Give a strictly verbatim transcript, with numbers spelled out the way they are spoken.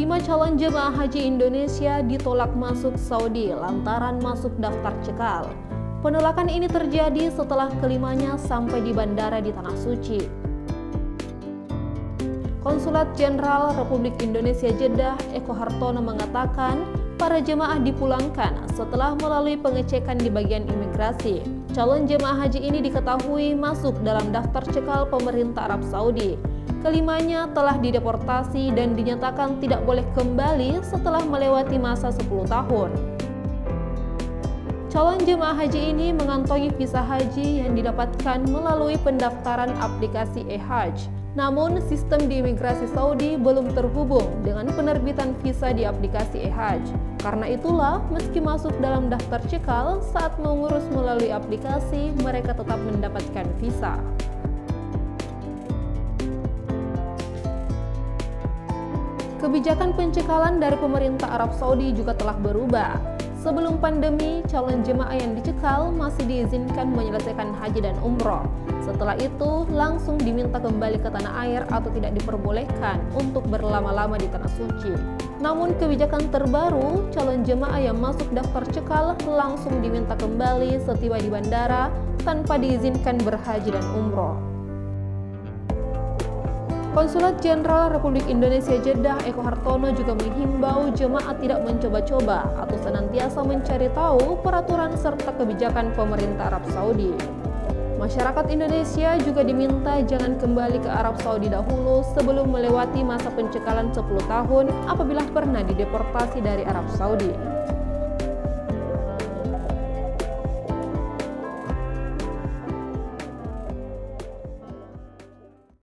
Lima calon jemaah haji Indonesia ditolak masuk Saudi lantaran masuk daftar cekal. Penolakan ini terjadi setelah kelimanya sampai di bandara di Tanah Suci. Konsulat Jenderal Republik Indonesia Jeddah Eko Hartono mengatakan para jemaah dipulangkan setelah melalui pengecekan di bagian imigrasi. Calon jemaah haji ini diketahui masuk dalam daftar cekal pemerintah Arab Saudi. Kelimanya telah dideportasi dan dinyatakan tidak boleh kembali setelah melewati masa sepuluh tahun. Calon jemaah haji ini mengantongi visa haji yang didapatkan melalui pendaftaran aplikasi e-Hajj. Namun, sistem di imigrasi Saudi belum terhubung dengan penerbitan visa di aplikasi e-Hajj. Karena itulah, meski masuk dalam daftar cekal, saat mengurus melalui aplikasi, mereka tetap mendapatkan visa. Kebijakan pencekalan dari pemerintah Arab Saudi juga telah berubah. Sebelum pandemi, calon jemaah yang dicekal masih diizinkan menyelesaikan haji dan umroh. Setelah itu, langsung diminta kembali ke tanah air atau tidak diperbolehkan untuk berlama-lama di Tanah Suci. Namun kebijakan terbaru, calon jemaah yang masuk daftar cekal langsung diminta kembali setiba di bandara tanpa diizinkan berhaji dan umroh. Konsulat Jenderal Republik Indonesia Jeddah Eko Hartono juga menghimbau jemaah tidak mencoba-coba atau senantiasa mencari tahu peraturan serta kebijakan pemerintah Arab Saudi. Masyarakat Indonesia juga diminta jangan kembali ke Arab Saudi dahulu sebelum melewati masa pencekalan sepuluh tahun apabila pernah dideportasi dari Arab Saudi.